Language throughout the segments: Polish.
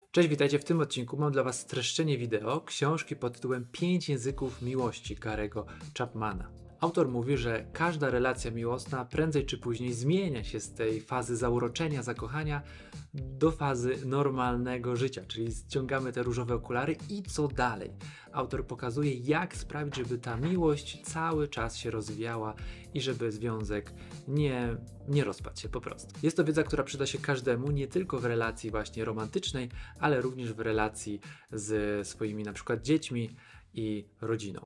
Cześć, witajcie. W tym odcinku mam dla Was streszczenie wideo książki pod tytułem 5 języków miłości Gary'ego Chapmana. Autor mówi, że każda relacja miłosna prędzej czy później zmienia się z tej fazy zauroczenia, zakochania do fazy normalnego życia, czyli ściągamy te różowe okulary i co dalej. Autor pokazuje, jak sprawić, żeby ta miłość cały czas się rozwijała i żeby związek nie rozpadł się po prostu. Jest to wiedza, która przyda się każdemu, nie tylko w relacji właśnie romantycznej, ale również w relacji z swoimi na przykład dziećmi i rodziną.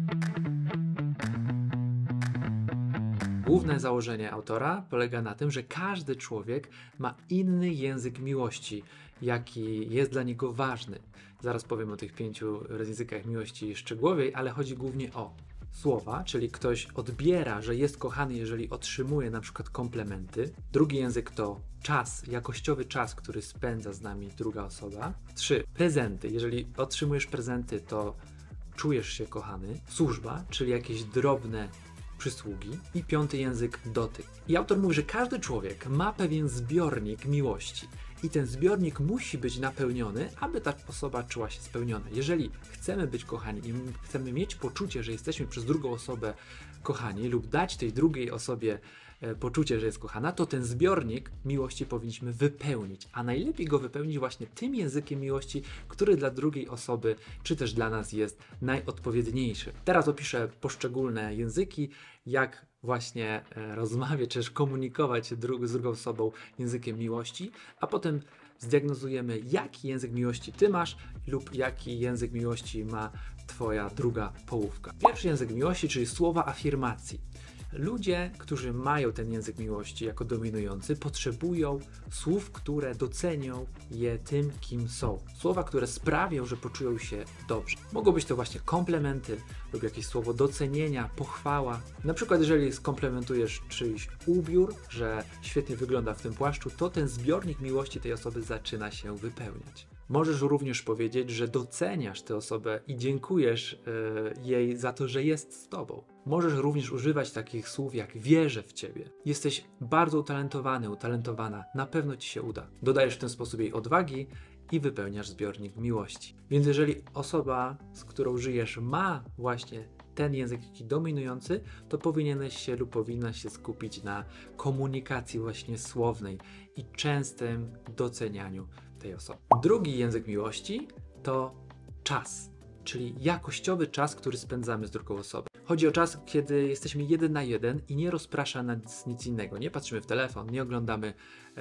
Główne założenie autora polega na tym, że każdy człowiek ma inny język miłości, jaki jest dla niego ważny. Zaraz powiem o tych 5 językach miłości szczegółowiej, ale chodzi głównie o słowa, czyli ktoś odbiera, że jest kochany, jeżeli otrzymuje na przykład komplementy. Drugi język to czas, jakościowy czas, który spędza z nami druga osoba. 3. Prezenty. Jeżeli otrzymujesz prezenty, to czujesz się kochany. Służba, czyli jakieś drobne przysługi. I 5. język dotyk. I autor mówi, że każdy człowiek ma pewien zbiornik miłości. I ten zbiornik musi być napełniony, aby ta osoba czuła się spełniona. Jeżeli chcemy być kochani i chcemy mieć poczucie, że jesteśmy przez drugą osobę kochani lub dać tej drugiej osobie poczucie, że jest kochana, to ten zbiornik miłości powinniśmy wypełnić. A najlepiej go wypełnić właśnie tym językiem miłości, który dla drugiej osoby, czy też dla nas jest najodpowiedniejszy. Teraz opiszę poszczególne języki, jak właśnie rozmawiać, czy też komunikować z drugą osobą językiem miłości, a potem zdiagnozujemy, jaki język miłości ty masz lub jaki język miłości ma twoja druga połówka. Pierwszy język miłości, czyli słowa afirmacji. Ludzie, którzy mają ten język miłości jako dominujący, potrzebują słów, które docenią je tym, kim są. Słowa, które sprawią, że poczują się dobrze. Mogą być to właśnie komplementy lub jakieś słowo docenienia, pochwała. Na przykład, jeżeli skomplementujesz czyjś ubiór, że świetnie wygląda w tym płaszczu, to ten zbiornik miłości tej osoby zaczyna się wypełniać. Możesz również powiedzieć, że doceniasz tę osobę i dziękujesz jej za to, że jest z tobą. Możesz również używać takich słów jak wierzę w ciebie. Jesteś bardzo utalentowany, utalentowana, na pewno ci się uda. Dodajesz w ten sposób jej odwagi i wypełniasz zbiornik miłości. Więc jeżeli osoba, z którą żyjesz, ma właśnie ten język taki dominujący, to powinieneś się lub powinnaś się skupić na komunikacji właśnie słownej i częstym docenianiu tej osoby. Drugi język miłości to czas, czyli jakościowy czas, który spędzamy z drugą osobą. Chodzi o czas, kiedy jesteśmy 1 na 1 i nie rozprasza nas nic innego. Nie patrzymy w telefon, nie oglądamy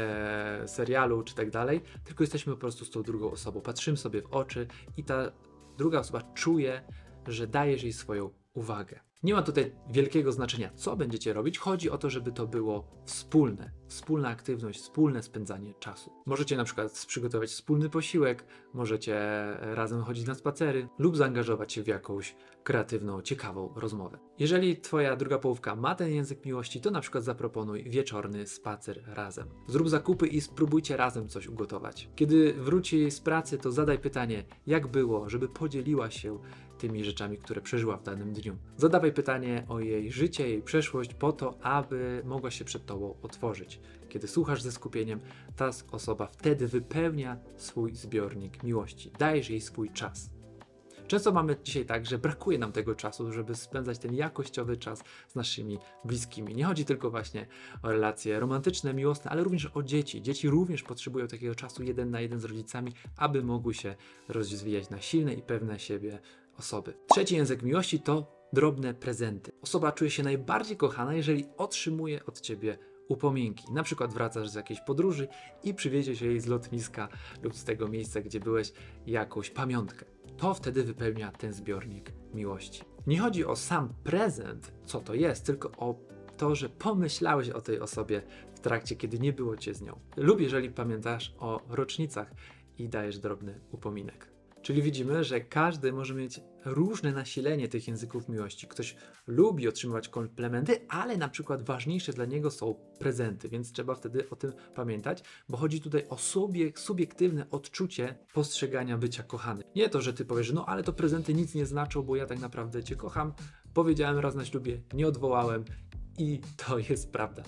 serialu czy tak dalej, tylko jesteśmy po prostu z tą drugą osobą. Patrzymy sobie w oczy i ta druga osoba czuje, że dajesz jej swoją uwagę. Nie ma tutaj wielkiego znaczenia, co będziecie robić. Chodzi o to, żeby to było wspólna aktywność, wspólne spędzanie czasu. Możecie na przykład przygotować wspólny posiłek, możecie razem chodzić na spacery lub zaangażować się w jakąś kreatywną, ciekawą rozmowę. Jeżeli twoja druga połówka ma ten język miłości, to na przykład zaproponuj wieczorny spacer razem. Zrób zakupy i spróbujcie razem coś ugotować. Kiedy wróci z pracy, to zadaj pytanie, jak było, żeby podzieliła się tymi rzeczami, które przeżyła w danym dniu. Zadawaj pytanie o jej życie, jej przeszłość po to, aby mogła się przed tobą otworzyć. Kiedy słuchasz ze skupieniem, ta osoba wtedy wypełnia swój zbiornik miłości. Dajesz jej swój czas. Często mamy dzisiaj tak, że brakuje nam tego czasu, żeby spędzać ten jakościowy czas z naszymi bliskimi. Nie chodzi tylko właśnie o relacje romantyczne, miłosne, ale również o dzieci. Dzieci również potrzebują takiego czasu 1 na 1 z rodzicami, aby mogły się rozwijać na silne i pewne siebie osoby. Trzeci język miłości to drobne prezenty. Osoba czuje się najbardziej kochana, jeżeli otrzymuje od ciebie upominki. Na przykład wracasz z jakiejś podróży i przywieziesz jej z lotniska lub z tego miejsca, gdzie byłeś, jakąś pamiątkę. To wtedy wypełnia ten zbiornik miłości. Nie chodzi o sam prezent, co to jest, tylko o to, że pomyślałeś o tej osobie w trakcie, kiedy nie było cię z nią. Lub jeżeli pamiętasz o rocznicach i dajesz drobny upominek. Czyli widzimy, że każdy może mieć różne nasilenie tych języków miłości. Ktoś lubi otrzymywać komplementy, ale na przykład ważniejsze dla niego są prezenty, więc trzeba wtedy o tym pamiętać, bo chodzi tutaj o subiektywne odczucie postrzegania bycia kochany. Nie to, że ty powiesz, no ale to prezenty nic nie znaczą, bo ja tak naprawdę cię kocham, powiedziałem raz na ślubie, nie odwołałem i to jest prawda.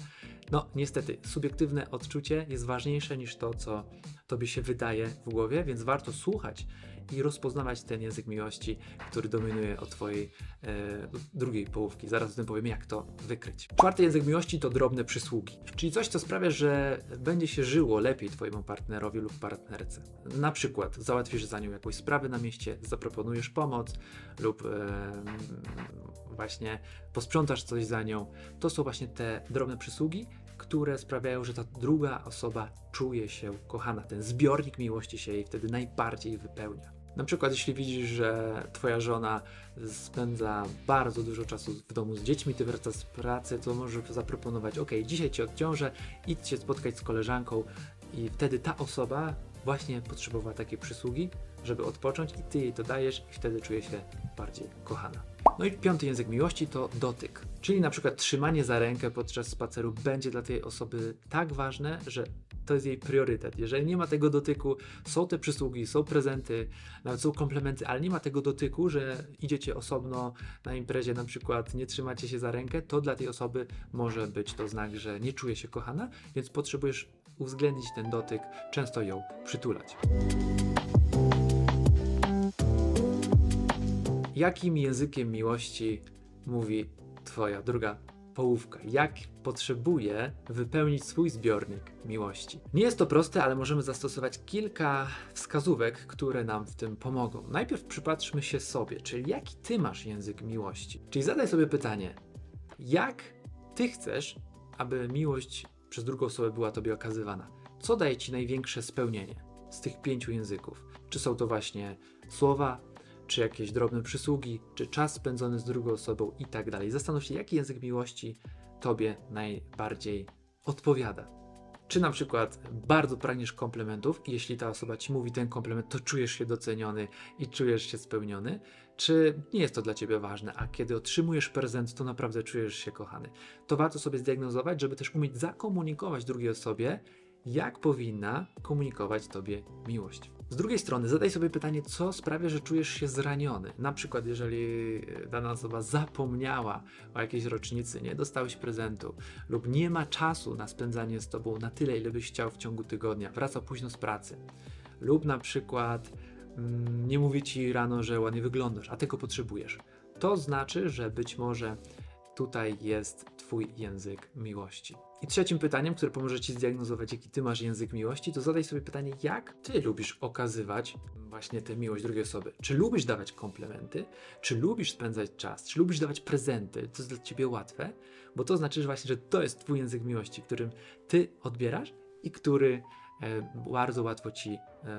No niestety, subiektywne odczucie jest ważniejsze niż to, co tobie się wydaje w głowie, więc warto słuchać i rozpoznawać ten język miłości, który dominuje od twojej drugiej połówki. Zaraz o tym powiem, jak to wykryć. Czwarty język miłości to drobne przysługi, czyli coś, co sprawia, że będzie się żyło lepiej twojemu partnerowi lub partnerce. Na przykład załatwisz za nią jakąś sprawę na mieście, zaproponujesz pomoc lub właśnie posprzątasz coś za nią. To są właśnie te drobne przysługi, które sprawiają, że ta druga osoba czuje się kochana. Ten zbiornik miłości się jej wtedy najbardziej wypełnia. Na przykład jeśli widzisz, że twoja żona spędza bardzo dużo czasu w domu z dziećmi, ty wracasz z pracy, to możesz zaproponować: ok, dzisiaj cię odciążę, idź się spotkać z koleżanką, i wtedy ta osoba właśnie potrzebowała takiej przysługi, żeby odpocząć, i ty jej to dajesz i wtedy czuje się bardziej kochana. No i piąty język miłości to dotyk, czyli na przykład trzymanie za rękę podczas spaceru będzie dla tej osoby tak ważne, że to jest jej priorytet. Jeżeli nie ma tego dotyku, są te przysługi, są prezenty, nawet są komplementy, ale nie ma tego dotyku, że idziecie osobno na imprezie, na przykład nie trzymacie się za rękę, to dla tej osoby może być to znak, że nie czuje się kochana, więc potrzebujesz uwzględnić ten dotyk, często ją przytulać. Jakim językiem miłości mówi twoja druga połówka? Jak potrzebuje wypełnić swój zbiornik miłości? Nie jest to proste, ale możemy zastosować kilka wskazówek, które nam w tym pomogą. Najpierw przypatrzmy się sobie, czyli jaki ty masz język miłości. Czyli zadaj sobie pytanie, jak ty chcesz, aby miłość przez drugą osobę była tobie okazywana? Co daje ci największe spełnienie z tych 5 języków? Czy są to właśnie słowa, czy jakieś drobne przysługi, czy czas spędzony z drugą osobą i tak dalej. Zastanów się, jaki język miłości tobie najbardziej odpowiada. Czy na przykład bardzo pragniesz komplementów i jeśli ta osoba ci mówi ten komplement, to czujesz się doceniony i czujesz się spełniony? Czy nie jest to dla ciebie ważne, a kiedy otrzymujesz prezent, to naprawdę czujesz się kochany? To warto sobie zdiagnozować, żeby też umieć zakomunikować drugiej osobie, jak powinna komunikować tobie miłość. Z drugiej strony zadaj sobie pytanie, co sprawia, że czujesz się zraniony. Na przykład jeżeli dana osoba zapomniała o jakiejś rocznicy, nie dostałeś prezentu lub nie ma czasu na spędzanie z tobą na tyle, ile byś chciał w ciągu tygodnia, wraca późno z pracy lub na przykład nie mówi ci rano, że ładnie wyglądasz, a tego potrzebujesz. To znaczy, że być może tutaj jest twój język miłości. I trzecim pytaniem, które pomoże ci zdiagnozować, jaki ty masz język miłości, to zadaj sobie pytanie, jak ty lubisz okazywać właśnie tę miłość drugiej osoby. Czy lubisz dawać komplementy? Czy lubisz spędzać czas? Czy lubisz dawać prezenty? To jest dla ciebie łatwe? Bo to znaczy, że właśnie, że to jest twój język miłości, którym ty odbierasz i który bardzo łatwo ci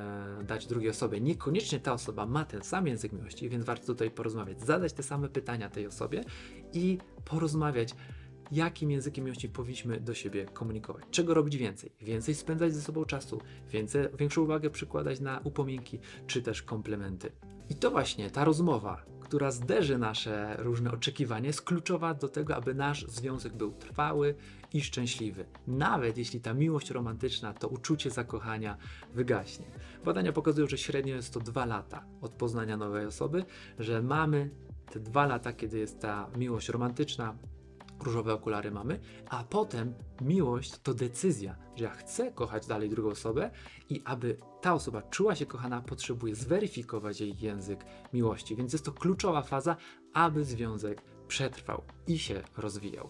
dać drugiej osobie. Niekoniecznie ta osoba ma ten sam język miłości, więc warto tutaj porozmawiać, zadać te same pytania tej osobie i porozmawiać, jakim językiem miłości powinniśmy do siebie komunikować. Czego robić więcej? Więcej spędzać ze sobą czasu, większą uwagę przykładać na upominki, czy też komplementy. I to właśnie ta rozmowa, która zderzy nasze różne oczekiwania, jest kluczowa do tego, aby nasz związek był trwały i szczęśliwy. Nawet jeśli ta miłość romantyczna, to uczucie zakochania wygaśnie. Badania pokazują, że średnio jest to 2 lata od poznania nowej osoby, że mamy te 2 lata, kiedy jest ta miłość romantyczna, różowe okulary mamy, a potem miłość to decyzja, że ja chcę kochać dalej drugą osobę i aby ta osoba czuła się kochana, potrzebuję zweryfikować jej język miłości, więc jest to kluczowa faza, aby związek przetrwał i się rozwijał.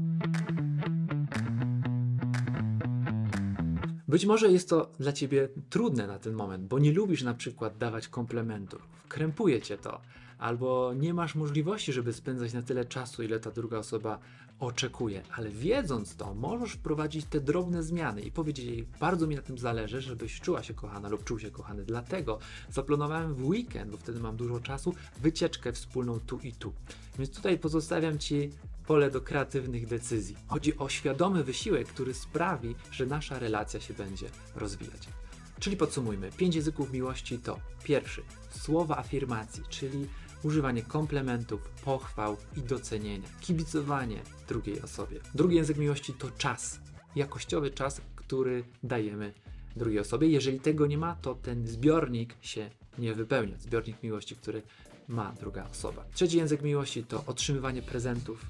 Być może jest to dla ciebie trudne na ten moment, bo nie lubisz na przykład dawać komplementów, krępuje cię to, albo nie masz możliwości, żeby spędzać na tyle czasu, ile ta druga osoba oczekuje, ale wiedząc to, możesz wprowadzić te drobne zmiany i powiedzieć jej, bardzo mi na tym zależy, żebyś czuła się kochana lub czuł się kochany, dlatego zaplanowałem w weekend, bo wtedy mam dużo czasu, wycieczkę wspólną tu i tu. Więc tutaj pozostawiam ci pole do kreatywnych decyzji. Chodzi o świadomy wysiłek, który sprawi, że nasza relacja się będzie rozwijać. Czyli podsumujmy, 5 języków miłości to: pierwszy, słowa afirmacji, czyli używanie komplementów, pochwał i docenienia, kibicowanie drugiej osobie. Drugi język miłości to czas, jakościowy czas, który dajemy drugiej osobie. Jeżeli tego nie ma, to ten zbiornik się nie wypełnia, zbiornik miłości, który ma druga osoba. Trzeci język miłości to otrzymywanie prezentów.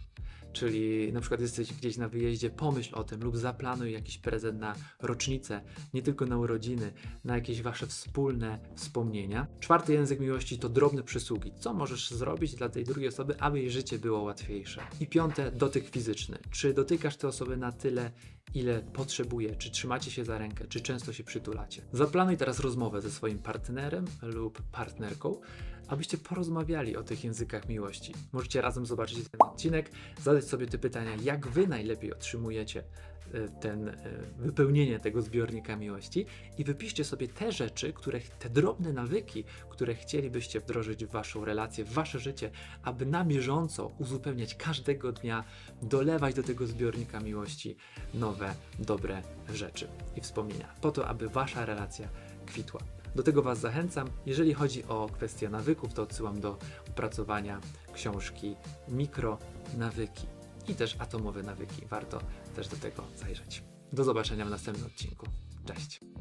Czyli na przykład jesteś gdzieś na wyjeździe, pomyśl o tym lub zaplanuj jakiś prezent na rocznicę, nie tylko na urodziny, na jakieś wasze wspólne wspomnienia. Czwarty język miłości to drobne przysługi. Co możesz zrobić dla tej drugiej osoby, aby jej życie było łatwiejsze? I piąte, dotyk fizyczny. Czy dotykasz tę osobę na tyle, ile potrzebuje? Czy trzymacie się za rękę? Czy często się przytulacie? Zaplanuj teraz rozmowę ze swoim partnerem lub partnerką, abyście porozmawiali o tych językach miłości. Możecie razem zobaczyć ten odcinek, zadać sobie te pytania, jak wy najlepiej otrzymujecie wypełnienie tego zbiornika miłości i wypiszcie sobie te rzeczy, te drobne nawyki, które chcielibyście wdrożyć w waszą relację, w wasze życie, aby na bieżąco uzupełniać każdego dnia, dolewać do tego zbiornika miłości nowe, dobre rzeczy i wspomnienia, po to, aby wasza relacja kwitła. Do tego was zachęcam. Jeżeli chodzi o kwestię nawyków, to odsyłam do opracowania książki Mikronawyki i też Atomowe nawyki. Warto też do tego zajrzeć. Do zobaczenia w następnym odcinku. Cześć!